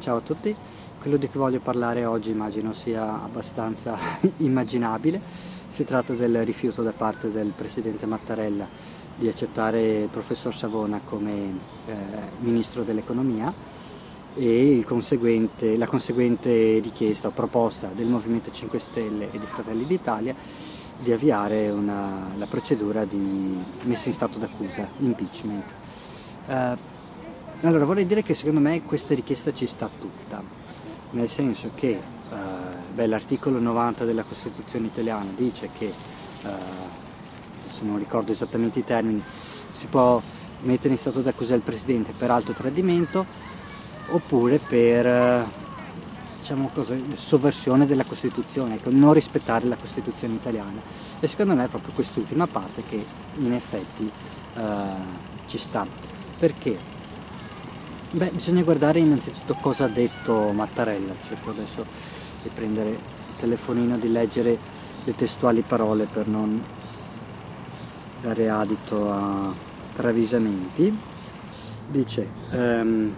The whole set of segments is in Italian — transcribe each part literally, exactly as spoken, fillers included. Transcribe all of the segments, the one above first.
Ciao a tutti, quello di cui voglio parlare oggi immagino sia abbastanza immaginabile. Si tratta del rifiuto da parte del presidente Mattarella di accettare il professor Savona come eh, ministro dell'economia e il conseguente, la conseguente richiesta o proposta del Movimento cinque Stelle e di Fratelli d'Italia di avviare una, la procedura di messa in stato d'accusa, impeachment. Eh, Allora, vorrei dire che secondo me questa richiesta ci sta tutta, nel senso che eh, l'articolo novanta della Costituzione italiana dice che, eh, adesso non ricordo esattamente i termini, si può mettere in stato d'accusa il Presidente per alto tradimento oppure per eh, diciamo cosa, sovversione della Costituzione, ecco, non rispettare la Costituzione italiana. E secondo me è proprio quest'ultima parte che in effetti eh, ci sta. Perché? Beh, bisogna guardare innanzitutto cosa ha detto Mattarella. Cerco adesso di prendere il telefonino, di leggere le testuali parole per non dare adito a travisamenti. Dice, ehm,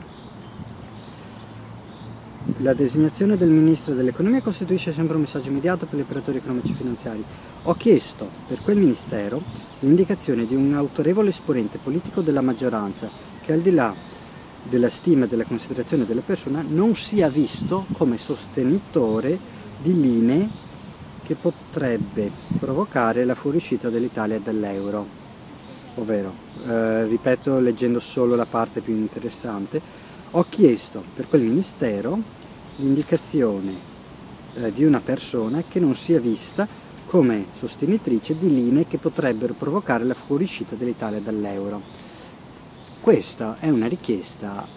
la designazione del Ministro dell'Economia costituisce sempre un messaggio immediato per gli operatori economici e finanziari. Ho chiesto per quel Ministero l'indicazione di un autorevole esponente politico della maggioranza che al di là della stima e della considerazione della persona non sia visto come sostenitore di linee che potrebbe provocare la fuoriuscita dell'Italia dall'euro. Ovvero, eh, ripeto leggendo solo la parte più interessante, ho chiesto per quel Ministero l'indicazione eh, di una persona che non sia vista come sostenitrice di linee che potrebbero provocare la fuoriuscita dell'Italia dall'euro. Questa è una richiesta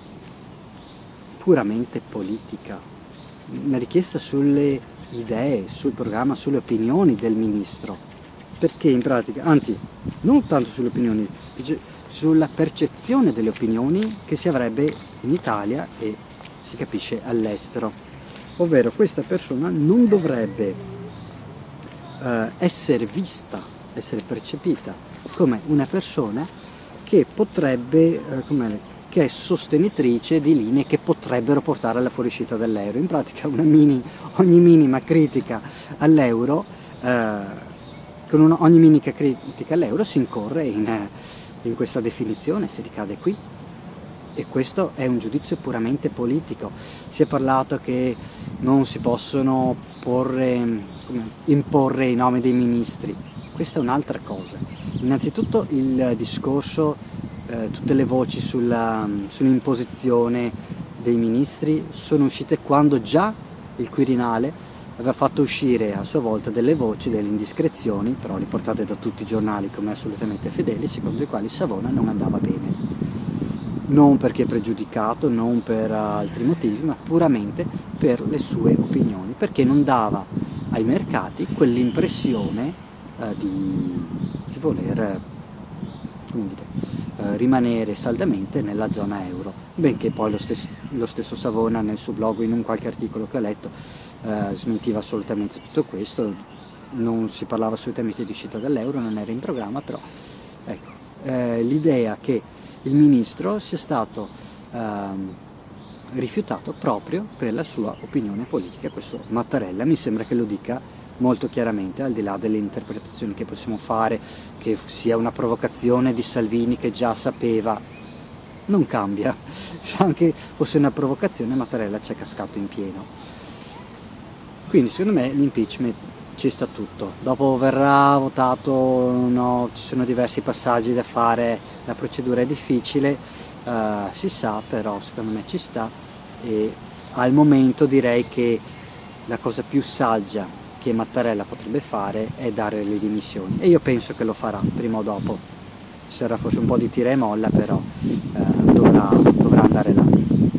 puramente politica, una richiesta sulle idee, sul programma, sulle opinioni del ministro, perché in pratica, anzi, non tanto sulle opinioni, sulla percezione delle opinioni che si avrebbe in Italia e si capisce all'estero. Ovvero questa persona non dovrebbe eh, essere vista, essere percepita come una persona che potrebbe, eh, che è sostenitrice di linee che potrebbero portare alla fuoriuscita dall'euro. In pratica una mini, ogni minima critica all'euro, eh, con una, ogni minima critica all'euro si incorre in, in questa definizione, si ricade qui. E questo è un giudizio puramente politico. Si è parlato che non si possono porre, come, imporre i nomi dei ministri. Questa è un'altra cosa. Innanzitutto il discorso, eh, tutte le voci sulla, sull'imposizione dei ministri sono uscite quando già il Quirinale aveva fatto uscire a sua volta delle voci, delle indiscrezioni, però riportate da tutti i giornali come assolutamente fedeli, secondo le quali Savona non andava bene. Non perché pregiudicato, non per altri motivi, ma puramente per le sue opinioni, perché non dava ai mercati quell'impressione eh, di, di voler come dire, eh, rimanere saldamente nella zona euro, benché poi lo stesso, lo stesso Savona nel suo blog, in un qualche articolo che ho letto, eh, smentiva assolutamente tutto questo, non si parlava assolutamente di uscita dall'euro, non era in programma, però ecco, eh, l'idea che il ministro sia stato ehm, rifiutato proprio per la sua opinione politica. Questo Mattarella mi sembra che lo dica molto chiaramente, al di là delle interpretazioni che possiamo fare, che sia una provocazione di Salvini che già sapeva, non cambia. Se anche fosse una provocazione, Mattarella ci è cascato in pieno. Quindi secondo me l'impeachment ci sta tutto. Dopo verrà votato, no, ci sono diversi passaggi da fare, la procedura è difficile, uh, si sa, però secondo me ci sta e al momento direi che la cosa più saggia che Mattarella potrebbe fare è dare le dimissioni e io penso che lo farà prima o dopo. Ci sarà forse un po' di tira e molla, però uh, dovrà, dovrà andare là.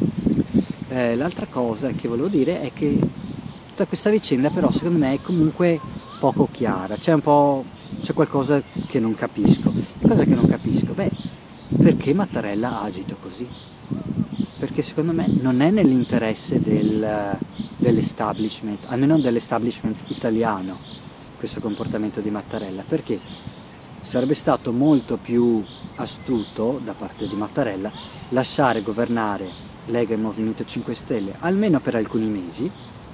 Eh, l'altra cosa che volevo dire è che tutta questa vicenda però secondo me è comunque poco chiara, c'è un po', c'è qualcosa che non capisco. Cosa che non capisco? Beh, perché Mattarella ha agito così? Perché secondo me non è nell'interesse del, dell'establishment, almeno dell'establishment italiano, questo comportamento di Mattarella, perché sarebbe stato molto più astuto da parte di Mattarella lasciare governare Lega e Movimento cinque Stelle, almeno per alcuni mesi,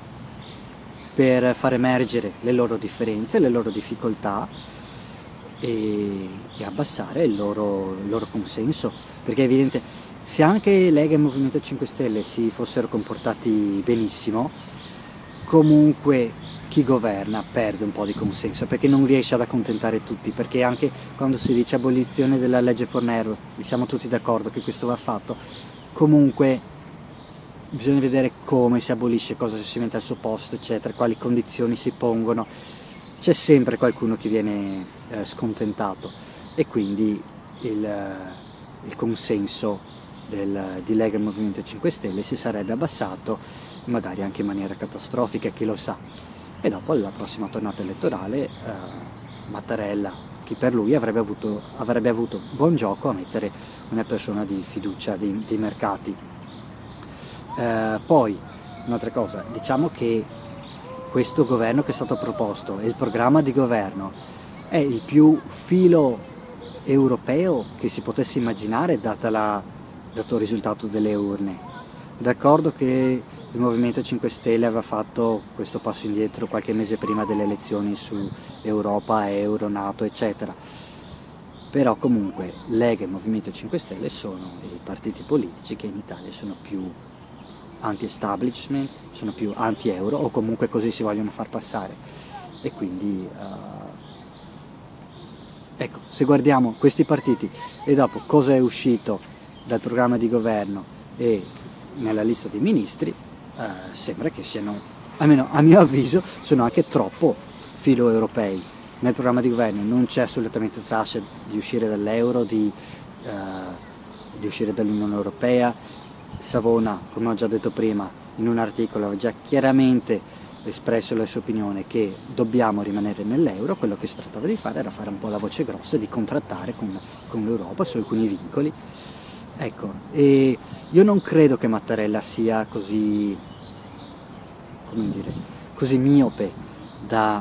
per far emergere le loro differenze, le loro difficoltà e, e abbassare il loro, il loro consenso, perché è evidente, se anche Lega e Movimento cinque Stelle si fossero comportati benissimo, comunque chi governa perde un po' di consenso, perché non riesce ad accontentare tutti, perché anche quando si dice abolizione della legge Fornero, e siamo tutti d'accordo che questo va fatto, comunque bisogna vedere come si abolisce, cosa si mette al suo posto, eccetera, quali condizioni si pongono, c'è sempre qualcuno che viene eh, scontentato e quindi il, il consenso del, di Lega e Movimento cinque Stelle si sarebbe abbassato, magari anche in maniera catastrofica, chi lo sa. E dopo alla prossima tornata elettorale eh, Mattarella, chi per lui, avrebbe avuto, avrebbe avuto buon gioco a mettere una persona di fiducia dei, dei mercati. Eh, poi, un'altra cosa, diciamo che questo governo che è stato proposto e il programma di governo è il più filo europeo che si potesse immaginare data la, dato il risultato delle urne. D'accordo che il Movimento cinque Stelle aveva fatto questo passo indietro qualche mese prima delle elezioni su Europa, Euro, NATO, eccetera. Però comunque Lega e Movimento cinque Stelle sono i partiti politici che in Italia sono più anti-establishment, sono più anti-euro, o comunque così si vogliono far passare. E quindi, uh, ecco, se guardiamo questi partiti e dopo cosa è uscito dal programma di governo e nella lista dei ministri, Uh, sembra che siano, almeno a mio avviso, sono anche troppo filo europei. Nel programma di governo non c'è assolutamente traccia di uscire dall'euro, di, uh, di uscire dall'Unione Europea. Savona, come ho già detto prima, in un articolo aveva già chiaramente espresso la sua opinione che dobbiamo rimanere nell'euro. Quello che si trattava di fare era fare un po' la voce grossa e di contrattare con, con l'Europa su alcuni vincoli. Ecco, e io non credo che Mattarella sia così, come dire, così miope da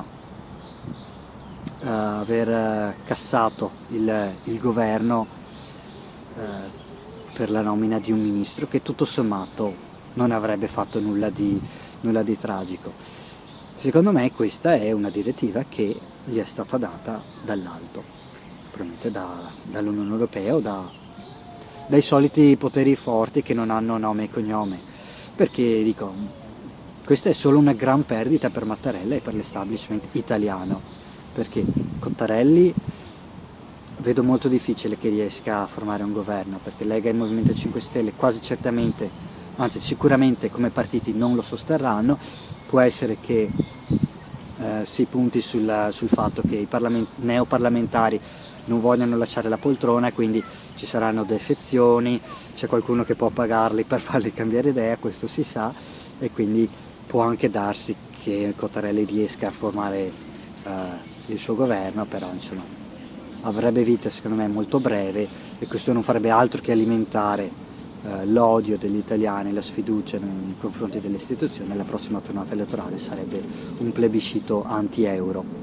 uh, aver cassato il, il governo uh, per la nomina di un ministro che tutto sommato non avrebbe fatto nulla di, nulla di tragico. Secondo me questa è una direttiva che gli è stata data dall'alto, probabilmente da, dall'Unione Europea o da dai soliti poteri forti che non hanno nome e cognome, perché dico, questa è solo una gran perdita per Mattarella e per l'establishment italiano, perché Cottarelli vedo molto difficile che riesca a formare un governo, perché Lega e Movimento cinque Stelle quasi certamente, anzi sicuramente come partiti non lo sosterranno. Può essere che eh, si punti sul, sul fatto che i neoparlamentari non vogliono lasciare la poltrona e quindi ci saranno defezioni, c'è qualcuno che può pagarli per farli cambiare idea, questo si sa, e quindi può anche darsi che Cottarelli riesca a formare uh, il suo governo, però insomma avrebbe vita secondo me molto breve e questo non farebbe altro che alimentare uh, l'odio degli italiani, la sfiducia nei confronti delle istituzioni. La prossima tornata elettorale sarebbe un plebiscito anti-euro.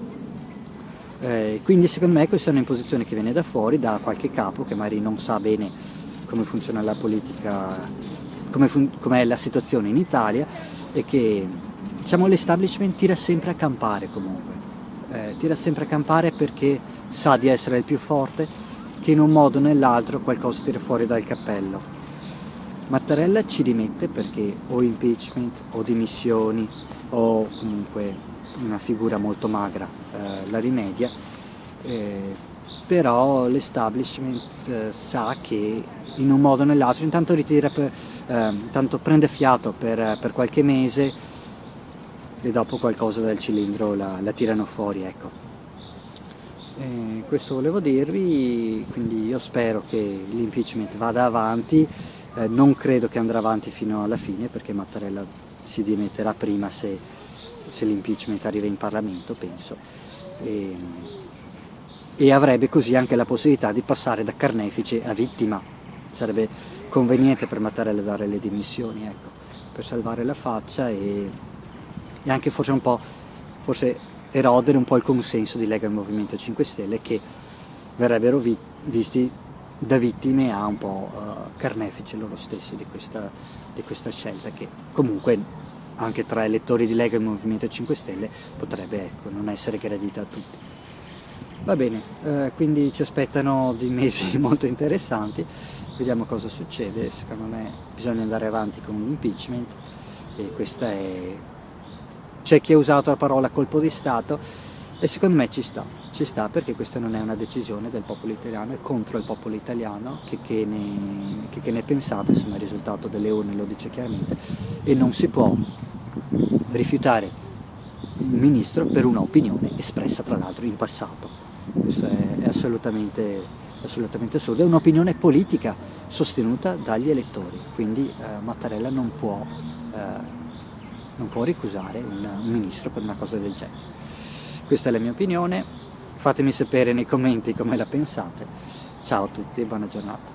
Eh, quindi secondo me questa è un'imposizione che viene da fuori, da qualche capo che magari non sa bene come funziona la politica, come fun- com'è la situazione in Italia, e che diciamo l'establishment tira sempre a campare comunque, eh, tira sempre a campare perché sa di essere il più forte, che in un modo o nell'altro qualcosa tira fuori dal cappello. Mattarella ci rimette perché o impeachment o dimissioni o comunque una figura molto magra eh, la rimedia, eh, però l'establishment eh, sa che in un modo o nell'altro intanto ritira per, eh, intanto prende fiato per, per qualche mese e dopo qualcosa dal cilindro la, la tirano fuori, ecco. Eh, questo volevo dirvi, quindi io spero che l'impeachment vada avanti, eh, non credo che andrà avanti fino alla fine perché Mattarella si dimetterà prima se se l'impeachment arriva in Parlamento, penso, e, e avrebbe così anche la possibilità di passare da carnefice a vittima. Sarebbe conveniente per Mattarella dare le dimissioni, ecco, per salvare la faccia e, e anche forse un po', forse erodere un po' il consenso di Lega e Movimento cinque Stelle, che verrebbero vi, visti da vittime a un po' uh, carnefici loro stessi di questa, di questa scelta, che comunque anche tra elettori di Lega e Movimento cinque Stelle potrebbe, ecco, non essere gradita a tutti. Va bene, eh, quindi ci aspettano dei mesi molto interessanti, vediamo cosa succede. Secondo me bisogna andare avanti con l'impeachment, e questa è... c'è chi ha usato la parola colpo di Stato, e secondo me ci sta, ci sta perché questa non è una decisione del popolo italiano, è contro il popolo italiano, che, che, ne, che, che ne pensate, insomma il risultato delle urne lo dice chiaramente, e non si può rifiutare il ministro per una opinione espressa tra l'altro in passato. Questo è, è assolutamente, assolutamente assurdo, è un'opinione politica sostenuta dagli elettori, quindi eh, Mattarella non può, eh, non può ricusare un, un ministro per una cosa del genere. Questa è la mia opinione, fatemi sapere nei commenti come la pensate. Ciao a tutti e buona giornata.